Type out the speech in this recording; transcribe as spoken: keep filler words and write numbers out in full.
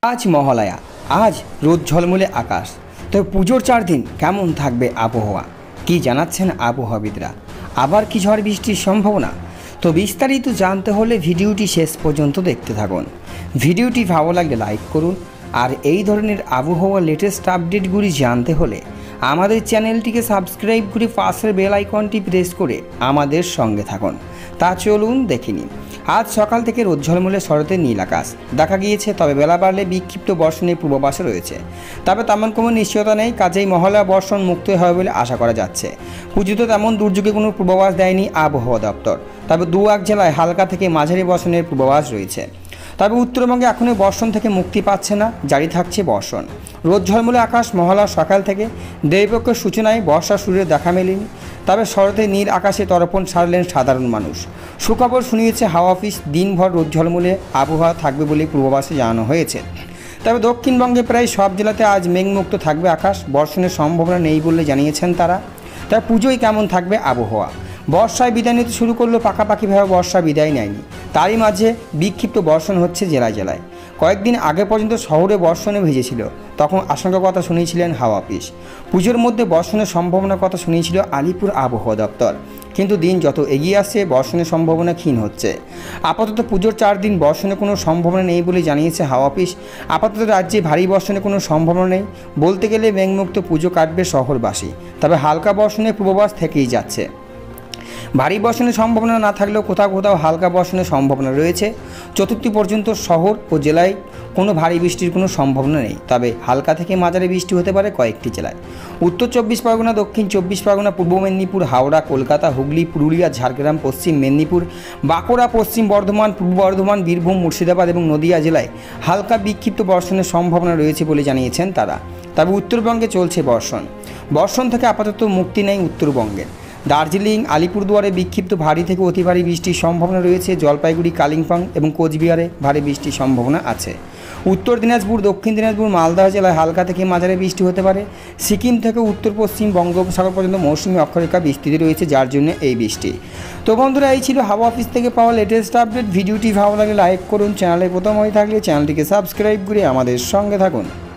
আজ মহালয়া, আজ রোদ ঝলমলে আকাশ। তবে পুজোর চার দিন কেমন থাকবে আবহাওয়া, কি জানাচ্ছেন আবহাওয়াবিদরা? আবার কি ঝড় বৃষ্টির সম্ভাবনা? তো বিস্তারিত জানতে হলে ভিডিওটি শেষ পর্যন্ত দেখতে থাকুন। ভিডিওটি ভালো লাগলে লাইক করুন, আর এই ধরনের আবহাওয়া লেটেস্ট আপডেটগুলি জানতে হলে আমাদের চ্যানেলটিকে সাবস্ক্রাইব করে পাশের বেল আইকনটি প্রেস করে আমাদের সঙ্গে থাকুন। তা চলুন দেখে নিন। আজ সকাল থেকে রোদ ঝলমলে শরতের নীল আকাশ দেখা গিয়েছে, তবে বেলা বাড়লে বিক্ষিপ্ত বর্ষণের পূর্বাভাসও রয়েছে। তবে তেমন কোনো নিশ্চয়তা নেই, কাজেই মহালয়া বর্ষণ মুক্ত হবে বলে আশা করা যাচ্ছে। পুজোতে তেমন দুর্যোগে কোনো পূর্বাভাস দেয়নি আবহাওয়া দপ্তর, তবে দু এক জেলায় হালকা থেকে মাঝারি বর্ষণের পূর্বাভাস রয়েছে। তবে উত্তরবঙ্গে এখনও বর্ষণ থেকে মুক্তি পাচ্ছে না, জারি থাকছে বর্ষণ। রোদ ঝলমলে আকাশ মহালয়ার সকাল থেকে দেবীপক্ষের সূচনায় বর্ষা শুরুর দেখা মেলেনি, তবে শরতে নীল আকাশে তর্পণ সারলেন সাধারণ মানুষ। সুখবর শুনিয়েছে হাওয়া অফিস, দিনভর রোদ ঝলমলে আবহাওয়া থাকবে বলে পূর্বাভাসে জানানো হয়েছে। তবে দক্ষিণবঙ্গে প্রায় সব জেলাতে আজ মেঘমুক্ত থাকবে আকাশ, বর্ষণের সম্ভাবনা নেই বলে জানিয়েছেন তারা। তাই পুজোয় কেমন থাকবে আবহাওয়া? বর্ষায় বিদায় নিতে শুরু করলো, পাকাপাকিভাবে বর্ষা বিদায় নেয়নি, তারই মাঝে বিক্ষিপ্ত বর্ষণ হচ্ছে জেলায় জেলায়। কয়েকদিন আগে পর্যন্ত শহরে বর্ষণে ভিজেছিল, তখন আশঙ্কার কথা শুনিয়েছিলেন হাওয়া অফিস। পুজোর মধ্যে বর্ষণের সম্ভাবনার কথা শুনিয়েছিল আলিপুর আবহাওয়া দপ্তর, কিন্তু দিন যত এগিয়ে আসছে বর্ষণের সম্ভাবনা ক্ষীণ হচ্ছে। আপাতত পুজোর চার দিন বর্ষণের কোনো সম্ভাবনা নেই বলে জানিয়েছে হাওয়া অফিস। আপাতত রাজ্যে ভারী বর্ষণের কোনো সম্ভাবনা নেই, বলতে গেলে মেঘমুক্ত পুজো কাটবে শহরবাসী। তবে হালকা বর্ষণের পূর্বাভাস থেকেই যাচ্ছে। ভারী বর্ষণের সম্ভাবনা না থাকলেও কোথাও কোথাও হালকা বর্ষণের সম্ভাবনা রয়েছে। চতুর্থী পর্যন্ত শহর ও জেলায় কোনো ভারী বৃষ্টির কোনো সম্ভাবনা নেই, তবে হালকা থেকে মাঝারি বৃষ্টি হতে পারে কয়েকটি জেলায়। উত্তর চব্বিশ পরগনা, দক্ষিণ চব্বিশ পরগনা, পূর্ব মেদিনীপুর, হাওড়া, কলকাতা, হুগলি, পুরুলিয়া, ঝাড়গ্রাম, পশ্চিম মেদিনীপুর, বাঁকুড়া, পশ্চিম বর্ধমান, পূর্ব বর্ধমান, বীরভূম, মুর্শিদাবাদ এবং নদিয়া জেলায় হালকা বিক্ষিপ্ত বর্ষণের সম্ভাবনা রয়েছে বলে জানিয়েছেন তারা। তবে উত্তরবঙ্গে চলছে বর্ষণ। বর্ষণ থেকে আপাতত মুক্তি নেই উত্তরবঙ্গের। দার্জিলিং, আলিপুরদুয়ারে বিক্ষিপ্ত ভারী থেকে অতি ভারী বৃষ্টির সম্ভাবনা রয়েছে। জলপাইগুড়ি, কালিম্পং এবং কোচবিহারে ভারী বৃষ্টির সম্ভাবনা আছে। উত্তর দিনাজপুর, দক্ষিণ দিনাজপুর, মালদহ জেলায় হালকা থেকে মাঝারি বৃষ্টি হতে পারে। সিকিম থেকে উত্তর পশ্চিম বঙ্গোপসাগর পর্যন্ত মৌসুমি অক্ষরেখা বিস্তৃতি রয়েছে, যার জন্য এই বৃষ্টি। তো বন্ধুরা, এই ছিল হাওয়া অফিস থেকে পাওয়া লেটেস্ট আপডেট। ভিডিওটি ভালো লাগলে লাইক করুন, চ্যানেলে প্রথম হয়ে থাকলে চ্যানেলটিকে সাবস্ক্রাইব করে আমাদের সঙ্গে থাকুন।